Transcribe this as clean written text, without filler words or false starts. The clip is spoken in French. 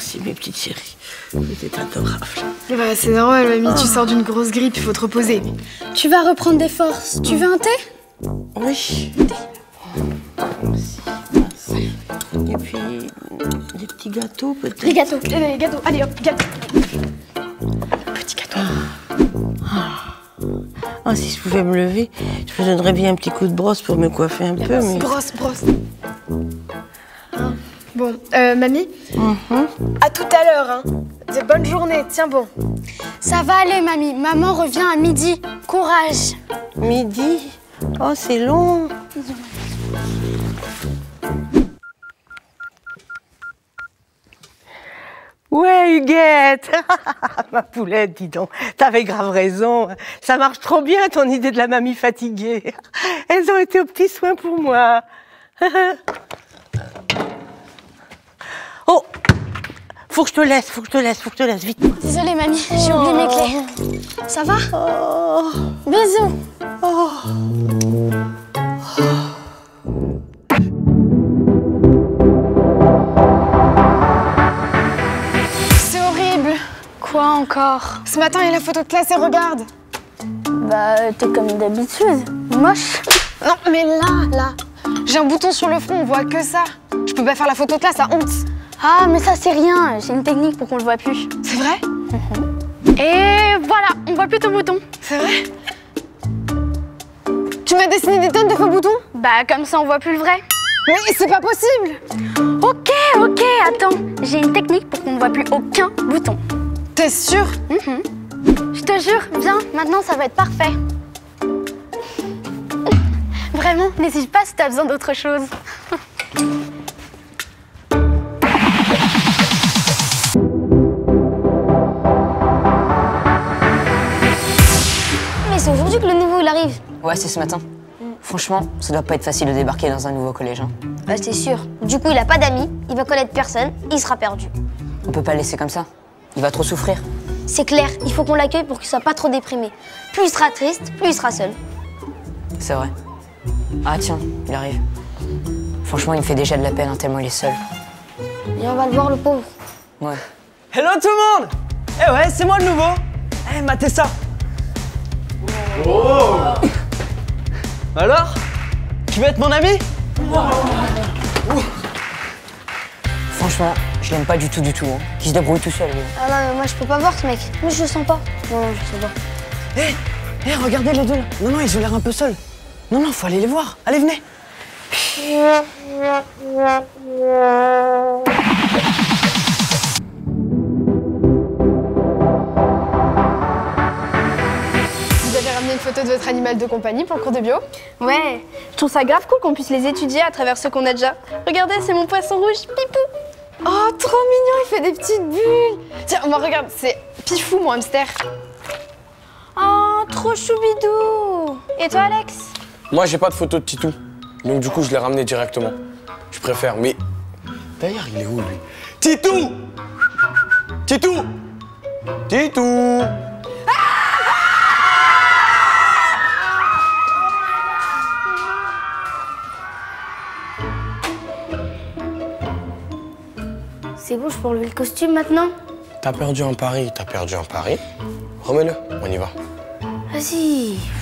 merci mes petites chéries. Vous êtes adorables. Bah, c'est normal, mamie, tu sors d'une grosse grippe, il faut te reposer. Tu vas reprendre des forces. Tu veux un thé? Oui. Merci. Et puis, des petits gâteaux peut-être. Les gâteaux. Les gâteaux, allez hop, gâteau. Petit gâteau. Ah, si je pouvais me lever, je me donnerais bien un petit coup de brosse pour me coiffer un peu, mais... Brosse. Bon, mamie, à tout à l'heure, hein. Bonne journée, tiens bon. Ça va aller, mamie. Maman revient à midi. Courage. Midi? Oh, c'est long. Ouais, Huguette. Ma poulette, dis donc. T'avais grave raison. Ça marche trop bien, ton idée de la mamie fatiguée. Elles ont été aux petits soins pour moi. Oh, faut que je te laisse, vite. Désolée, mamie. J'ai oublié mes clés. Ça va? Oh. Bisous. Oh. C'est horrible. Quoi encore? Ce matin, il y a la photo de classe et regarde. Bah, t'es comme d'habitude. Moche. Non, mais là, j'ai un bouton sur le front, on voit que ça. Je peux pas faire la photo de classe, ça honte. Ah, mais ça, c'est rien. J'ai une technique pour qu'on le voit plus. C'est vrai? Et voilà, on voit plus ton bouton. C'est vrai? Tu m'as dessiné des tonnes de faux boutons? Bah, comme ça, on voit plus le vrai. Mais c'est pas possible! Ok, attends. J'ai une technique pour qu'on ne voit plus aucun bouton. T'es sûre? Je te jure, viens, maintenant, ça va être parfait. Vraiment, n'hésite pas si t'as besoin d'autre chose. Mais c'est aujourd'hui que le nouveau il arrive. Ouais, c'est ce matin. Franchement, ça doit pas être facile de débarquer dans un nouveau collège. Hein. Bah c'est sûr. Du coup il a pas d'amis, il va connaître personne, il sera perdu. On peut pas le laisser comme ça. Il va trop souffrir. C'est clair, il faut qu'on l'accueille pour qu'il soit pas trop déprimé. Plus il sera triste, plus il sera seul. C'est vrai. Ah tiens, il arrive. Franchement, il me fait déjà de la peine, hein, tellement il est seul. Et on va le voir le pauvre. Ouais. Hello tout le monde! Eh ouais, c'est moi le nouveau! Eh, matez ça! Oh! Alors? Qui veut être mon ami? Franchement, je l'aime pas du tout, hein. Il se débrouille tout seul, lui. Ah non mais moi je peux pas voir ce mec. Moi je le sens pas. Non, je sais pas. Eh, regardez les deux là. Non, ils ont l'air un peu seuls. Non, faut aller les voir. Allez, venez! Vous avez ramené une photo de votre animal de compagnie pour le cours de bio? Ouais, je trouve ça grave cool qu'on puisse les étudier à travers ceux qu'on a déjà. Regardez, c'est mon poisson rouge, Pipou. Oh, trop mignon, il fait des petites bulles. Tiens, moi regarde, c'est Pifou, mon hamster. Oh, trop choubidou. Et toi, Alex? Moi, j'ai pas de photo de Titou. Donc, du coup, je l'ai ramené directement. Je préfère, mais... D'ailleurs, il est où, lui? Titou! Titou! Titou! C'est bon, je peux enlever le costume maintenant? T'as perdu un pari. Remets-le, on y va. Vas-y.